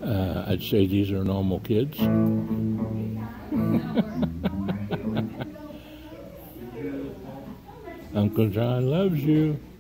I'd say these are normal kids. Uncle John loves you.